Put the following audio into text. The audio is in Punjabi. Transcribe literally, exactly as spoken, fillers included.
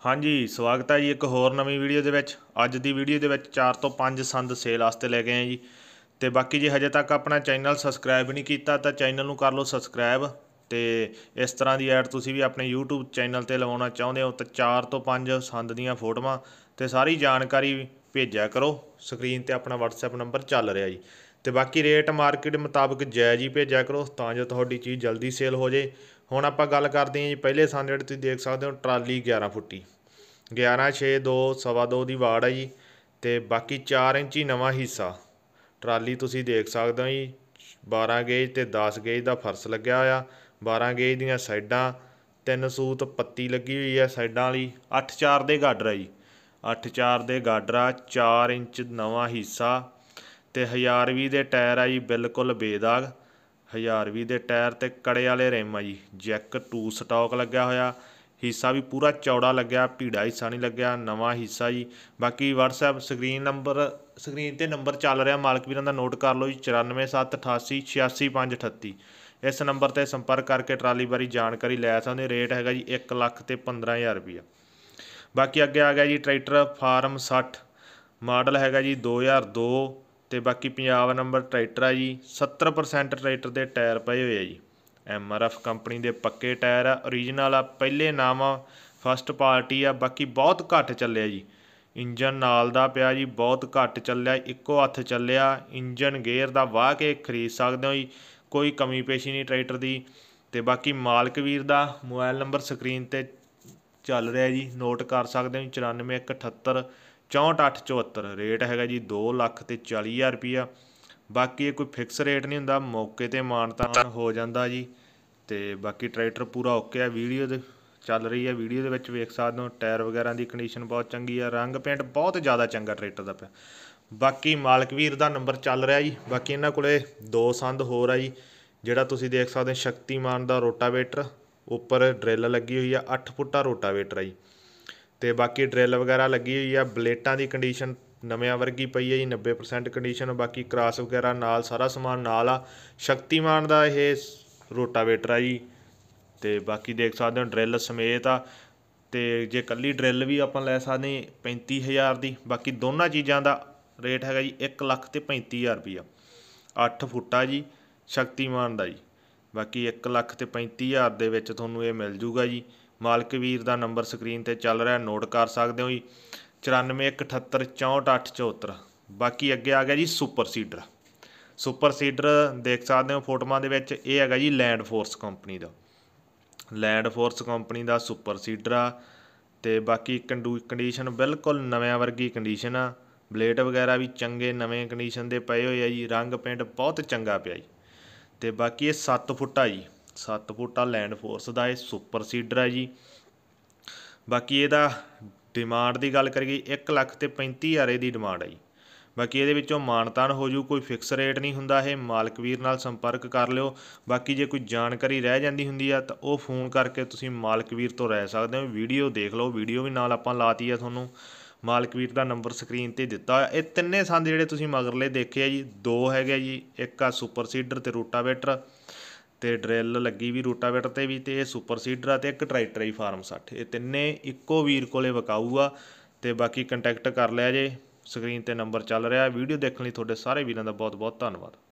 हाँ जी, स्वागत है जी एक होर नवीं वीडियो ਦੇ ਵਿੱਚ। ਅੱਜ ਦੀ ਵੀਡੀਓ ਦੇ ਵਿੱਚ ਚਾਰ ਤੋਂ ਪੰਜ ਸੰਦ ਸੇਲ ਵਾਸਤੇ ਲੈ ਕੇ ਆਏ ਜੀ। ਤੇ ਬਾਕੀ ਜੇ ਹਜੇ ਤੱਕ ਆਪਣਾ ਚੈਨਲ ਸਬਸਕ੍ਰਾਈਬ ਨਹੀਂ ਕੀਤਾ ਤਾਂ ਚੈਨਲ ਨੂੰ ਕਰ ਲਓ ਸਬਸਕ੍ਰਾਈਬ। ਤੇ ਇਸ ਤਰ੍ਹਾਂ ਦੀ ਐਡ ਤੁਸੀਂ ਵੀ ਆਪਣੇ YouTube ਚੈਨਲ ਤੇ ਲਵਾਉਣਾ ਚਾਹੁੰਦੇ ਹੋ ਤਾਂ ਚਾਰ ਤੋਂ ਪੰਜ ਸੰਦ ਦੀਆਂ ਫੋਟੋਆਂ ਤੇ ਸਾਰੀ ਜਾਣਕਾਰੀ ਭੇਜਿਆ ਕਰੋ। ਸਕਰੀਨ ਤੇ ਆਪਣਾ WhatsApp ਨੰਬਰ ਚੱਲ ਰਿਹਾ ਜੀ। ਤੇ ਬਾਕੀ ਰੇਟ ਮਾਰਕੀਟ ਮੁਤਾਬਕ ਜਾਇਜ਼ ਹੀ ਭੇਜਿਆ ਕਰੋ ਤਾਂ ਜੋ ਤੁਹਾਡੀ ਚੀਜ਼ ਜਲਦੀ ਸੇਲ ਹੋ ਜੇ। ਹੁਣ ਆਪਾਂ ਗੱਲ ਕਰਦੇ ਹਾਂ ਜੀ ਪਹਿਲੇ ਸੰਦ ਜਿਹੜੇ ਤੁਸੀਂ ਦੇਖ ਸਕਦੇ ਹੋ ਟਰਾਲੀ ਗਿਆਰਾਂ ਫੁੱਟੀ ਗਿਆਰਾਂ ਛੇ ਦੋ ਸਵਾ ਦੋ ਦੀ ਵਾੜ ਹੈ ਜੀ। ਅਤੇ ਬਾਕੀ ਚਾਰ ਇੰਚੀ ਨਵਾਂ ਹਿੱਸਾ ਟਰਾਲੀ ਤੁਸੀਂ ਦੇਖ ਸਕਦੇ ਹੋ ਜੀ। ਬਾਰਾਂ ਗੇਜ ਅਤੇ ਦਸ ਗੇਜ ਦਾ ਫਰਸ਼ ਲੱਗਿਆ ਹੋਇਆ। ਬਾਰਾਂ ਗੇਜ ਦੀਆਂ ਸਾਈਡਾਂ ਤਿੰਨ ਸੂਤ ਪੱਤੀ ਲੱਗੀ ਹੋਈ ਹੈ ਸਾਈਡਾਂ ਵਾਲੀ। ਅੱਠ ਚਾਰ ਦੇ ਗਾਡਰ ਹੈ ਜੀ। ਅੱਠ ਚਾਰ ਦੇ ਗਾਡਰ ਆ। ਚਾਰ ਇੰਚ ਨਵਾਂ ਹਿੱਸਾ ਅਤੇ ਹਜ਼ਾਰ ਵੀਹ ਦੇ ਟਾਇਰ ਆ ਜੀ ਬਿਲਕੁਲ ਬੇਦਾਗ। ਹਜ਼ਾਰ ਵੀਹ ਦੇ ਟਾਇਰ ਅਤੇ ਕੜੇ ਵਾਲੇ ਰਿਮ ਆ ਜੀ। ਜੈਕ ਟੂ ਸਟੋਕ ਲੱਗਿਆ ਹੋਇਆ। ਹਿੱਸਾ ਵੀ ਪੂਰਾ ਚੌੜਾ ਲੱਗਿਆ, ਭੀੜਾ ਹਿੱਸਾ ਨਹੀਂ ਲੱਗਿਆ, ਨਵਾਂ ਹਿੱਸਾ ਜੀ। ਬਾਕੀ WhatsApp ਸਕਰੀਨ ਨੰਬਰ ਸਕਰੀਨ 'ਤੇ ਨੰਬਰ ਚੱਲ ਰਿਹਾ ਮਾਲਕ ਵੀਰਾਂ ਦਾ ਨੋਟ ਕਰ ਲਓ ਜੀ। ਚੁਰਾਨਵੇਂ ਸੱਤ ਅਠਾਸੀ ਛਿਆਸੀ ਪੰਜ ਅਠੱਤੀ। ਇਸ ਨੰਬਰ 'ਤੇ ਸੰਪਰਕ ਕਰਕੇ ਟਰਾਲੀ ਬਾਰੇ ਜਾਣਕਾਰੀ ਲੈ ਸਕਦੇ। ਰੇਟ ਹੈਗਾ ਜੀ ਇੱਕ ਲੱਖ ਅਤੇ ਪੰਦਰਾਂ ਹਜ਼ਾਰ ਰੁਪਈਆ। ਬਾਕੀ ਅੱਗੇ ਆ ਗਿਆ ਜੀ ਟਰੈਕਟਰ ਫਾਰਮ ਸੱਠ ਮਾਡਲ ਹੈਗਾ ਜੀ ਦੋ ਹਜ਼ਾਰ ਦੋ ਅਤੇ ਬਾਕੀ ਪੰਜਾਬ ਨੰਬਰ ਟਰੈਕਟਰ ਆ ਜੀ। ਸੱਤਰ ਪਰਸੈਂਟ ਟਰੈਕਟਰ ਦੇ ਟਾਇਰ ਪਏ ਹੋਏ ਆ ਜੀ। ਐਮ ਆਰ ਐਫ ਕੰਪਨੀ ਦੇ ਪੱਕੇ ਟਾਇਰ ਆ, ਓਰੀਜਨਲ ਆ, ਪਹਿਲੇ ਨਾਮ ਆ, ਫਸਟ ਪਾਰਟੀ ਆ। ਬਾਕੀ ਬਹੁਤ ਘੱਟ ਚੱਲਿਆ ਜੀ। ਇੰਜਨ ਨਾਲ ਦਾ ਪਿਆ ਜੀ, ਬਹੁਤ ਘੱਟ ਚੱਲਿਆ, ਇੱਕੋ ਹੱਥ ਚੱਲਿਆ। ਇੰਜਨ ਗੇਅਰ ਦਾ ਵਾਹ ਕੇ ਖਰੀਦ ਸਕਦੇ ਹੋ ਜੀ, ਕੋਈ ਕਮੀ ਪੇਸ਼ੀ ਨਹੀਂ ਟਰੈਕਟਰ ਦੀ। ਅਤੇ ਬਾਕੀ ਮਾਲਕ ਵੀਰ ਦਾ ਮੋਬਾਇਲ ਨੰਬਰ ਸਕਰੀਨ 'ਤੇ ਚੱਲ ਰਿਹਾ ਜੀ, ਨੋਟ ਕਰ ਸਕਦੇ ਹੋ। ਚੁਰਾਨਵੇਂ ਇੱਕ ਅਠੱਤਰ ਚੌਂਹਠ ਅੱਠ ਚੁਹੱਤਰ। ਰੇਟ ਹੈਗਾ ਜੀ ਦੋ ਲੱਖ ਅਤੇ ਚਾਲੀ ਹਜ਼ਾਰ ਰੁਪਈਆ। ਬਾਕੀ ਇਹ ਕੋਈ ਫਿਕਸ ਰੇਟ ਨਹੀਂ ਹੁੰਦਾ, ਮੌਕੇ 'ਤੇ ਮਾਨਤਾਨ ਹੋ ਜਾਂਦਾ ਜੀ। ਅਤੇ ਬਾਕੀ ਟਰੈਕਟਰ ਪੂਰਾ ਓਕੇ ਆ। ਵੀਡੀਓ ਦੇ ਚੱਲ ਰਹੀ ਹੈ, ਵੀਡੀਓ ਦੇ ਵਿੱਚ ਵੇਖ ਸਕਦੇ ਹੋ ਟਾਇਰ ਵਗੈਰਾ ਦੀ ਕੰਡੀਸ਼ਨ ਬਹੁਤ ਚੰਗੀ ਆ। ਰੰਗ ਪੇਂਟ ਬਹੁਤ ਜ਼ਿਆਦਾ ਚੰਗਾ ਟਰੈਕਟਰ ਦਾ ਪਿਆ। ਬਾਕੀ ਮਾਲਕ ਵੀਰ ਦਾ ਨੰਬਰ ਚੱਲ ਰਿਹਾ ਜੀ। ਬਾਕੀ ਇਹਨਾਂ ਕੋਲ ਦੋ ਸੰਦ ਹੋਰ ਆ ਜੀ। ਜਿਹੜਾ ਤੁਸੀਂ ਦੇਖ ਸਕਦੇ ਹੋ ਸ਼ਕਤੀਮਾਨ ਦਾ ਰੋਟਾਵੇਟਰ, ਉੱਪਰ ਡਰਿੱਲ ਲੱਗੀ ਹੋਈ ਆ। ਅੱਠ ਫੁੱਟਾ ਰੋਟਾਵੇਟਰ ਆ ਜੀ। ਅਤੇ ਬਾਕੀ ਡਰਿੱਲ ਵਗੈਰਾ ਲੱਗੀ ਹੋਈ ਆ। ਬਲੇਟਾਂ ਦੀ ਕੰਡੀਸ਼ਨ ਨਵਿਆਂ ਵਰਗੀ ਪਈ ਹੈ ਜੀ, ਨੱਬੇ ਪਰਸੈਂਟ ਕੰਡੀਸ਼ਨ। ਬਾਕੀ ਕ੍ਰਾਸ ਵਗੈਰਾ ਨਾਲ ਸਾਰਾ ਸਮਾਨ ਨਾਲ ਆ। ਸ਼ਕਤੀਮਾਨ ਦਾ ਇਹ ਰੋਟਾਵੇਟਰ ਆ ਜੀ। ਅਤੇ ਬਾਕੀ ਦੇਖ ਸਕਦੇ ਹੋ ਡਰਿੱਲ ਸਮੇਤ ਆ। ਅਤੇ ਜੇ ਇਕੱਲੀ ਡਰਿੱਲ ਵੀ ਆਪਾਂ ਲੈ ਸਕਦੇ ਪੈਂਤੀ ਹਜ਼ਾਰ ਦੀ। ਬਾਕੀ ਦੋਨਾਂ ਚੀਜ਼ਾਂ ਦਾ ਰੇਟ ਹੈਗਾ ਜੀ ਇੱਕ ਲੱਖ ਅਤੇ ਪੈਂਤੀ ਹਜ਼ਾਰ ਰੁਪਈਆ। ਅੱਠ ਫੁੱਟਾ ਜੀ ਸ਼ਕਤੀਮਾਨ ਦਾ ਜੀ। ਬਾਕੀ ਇੱਕ ਲੱਖ ਅਤੇ ਪੈਂਤੀ ਹਜ਼ਾਰ ਦੇ ਵਿੱਚ ਤੁਹਾਨੂੰ ਇਹ ਮਿਲ ਜੂਗਾ ਜੀ। ਮਾਲਕ ਵੀਰ ਦਾ ਨੰਬਰ ਸਕਰੀਨ 'ਤੇ ਚੱਲ ਰਿਹਾ, ਨੋਟ ਕਰ ਸਕਦੇ ਹੋ ਜੀ। ਚੁਰਾਨਵੇਂ ਇੱਕ ਅਠੱਤਰ ਚੌਂਹਠ ਅੱਠ ਚੁਹੱਤਰ। ਬਾਕੀ ਅੱਗੇ ਆ ਗਿਆ ਜੀ ਸੁਪਰ ਸੀਡਰ। ਸੁਪਰ ਸੀਡਰ ਦੇਖ ਸਕਦੇ ਹੋ ਫੋਟੋਆਂ ਦੇ ਵਿੱਚ। ਇਹ ਹੈਗਾ ਜੀ ਲੈਂਡ ਫੋਰਸ ਕੰਪਨੀ ਦਾ। ਲੈਂਡ ਫੋਰਸ ਕੰਪਨੀ ਦਾ ਸੁਪਰ ਸੀਡਰ ਆ। ਅਤੇ ਬਾਕੀ ਕੰਡੂ ਕੰਡੀਸ਼ਨ ਬਿਲਕੁਲ ਨਵਿਆਂ ਵਰਗੀ ਕੰਡੀਸ਼ਨ ਆ। ਬਲੇਡ ਵਗੈਰਾ ਵੀ ਚੰਗੇ ਨਵੇਂ ਕੰਡੀਸ਼ਨ ਦੇ ਪਏ ਹੋਏ ਆ ਜੀ। ਰੰਗ ਪੇਂਟ ਬਹੁਤ ਚੰਗਾ ਪਿਆ ਜੀ। ਅਤੇ ਬਾਕੀ ਇਹ ਸੱਤ ਫੁੱਟਾ ਜੀ। ਸੱਤ ਫੁੱਟਾ ਲੈਂਡ ਫੋਰਸ ਦਾ ਇਹ ਸੁਪਰ ਸੀਡਰ ਹੈ ਜੀ। ਬਾਕੀ ਇਹਦਾ ਡਿਮਾਂਡ ਦੀ ਗੱਲ ਕਰੀਏ ਇੱਕ ਲੱਖ ਅਤੇ ਪੈਂਤੀ ਹਜ਼ਾਰ ਇਹਦੀ ਡਿਮਾਂਡ ਹੈ ਜੀ। ਬਾਕੀ ਇਹਦੇ ਵਿੱਚੋਂ ਮਾਨਤਾਨ ਹੋ ਜੂ, ਕੋਈ ਫਿਕਸ ਰੇਟ ਨਹੀਂ ਹੁੰਦਾ। ਇਹ ਮਾਲਕ ਵੀਰ ਨਾਲ ਸੰਪਰਕ ਕਰ ਲਿਓ। ਬਾਕੀ ਜੇ ਕੋਈ ਜਾਣਕਾਰੀ ਰਹਿ ਜਾਂਦੀ ਹੁੰਦੀ ਆ ਤਾਂ ਉਹ ਫੋਨ ਕਰਕੇ ਤੁਸੀਂ ਮਾਲਕ ਵੀਰ ਤੋਂ ਰਹਿ ਸਕਦੇ ਹੋ। ਵੀਡੀਓ ਦੇਖ ਲਓ, ਵੀਡੀਓ ਵੀ ਨਾਲ ਆਪਾਂ ਲਾਤੀ ਆ ਤੁਹਾਨੂੰ। ਮਾਲਕ ਵੀਰ ਦਾ ਨੰਬਰ ਸਕਰੀਨ 'ਤੇ ਦਿੱਤਾ ਹੋਇਆ। ਇਹ ਤਿੰਨੇ ਸੰਦ ਜਿਹੜੇ ਤੁਸੀਂ ਮਗਰਲੇ ਦੇਖੇ ਆ ਜੀ, ਦੋ ਹੈਗੇ ਜੀ। ਇੱਕ ਆ ਸੁਪਰ ਸੀਡਰ ਅਤੇ ਰੋਟਾਵੇਟਰ ਅਤੇ ਡਰਿੱਲ ਲੱਗੀ ਵੀ ਰੋਟਾਵੇਟਰ 'ਤੇ ਵੀ। ਅਤੇ ਇਹ ਸੁਪਰ ਸੀਡਰ ਆ ਅਤੇ ਇੱਕ ਟਰੈਕਟਰ ਜੀ ਫਾਰਮ ਸੱਠ। ਇਹ ਤਿੰਨੇ ਇੱਕੋ ਵੀਰ ਕੋਲ ਵਿਕਾਊ ਆ। ਅਤੇ ਬਾਕੀ ਕੰਟੈਕਟ ਕਰ ਲਿਆ ਜੇ, ਸਕਰੀਨ 'ਤੇ ਨੰਬਰ ਚੱਲ ਰਿਹਾ। ਵੀਡੀਓ ਦੇਖਣ ਲਈ ਤੁਹਾਡੇ ਸਾਰੇ ਵੀਰਾਂ ਦਾ ਬਹੁਤ ਬਹੁਤ ਧੰਨਵਾਦ।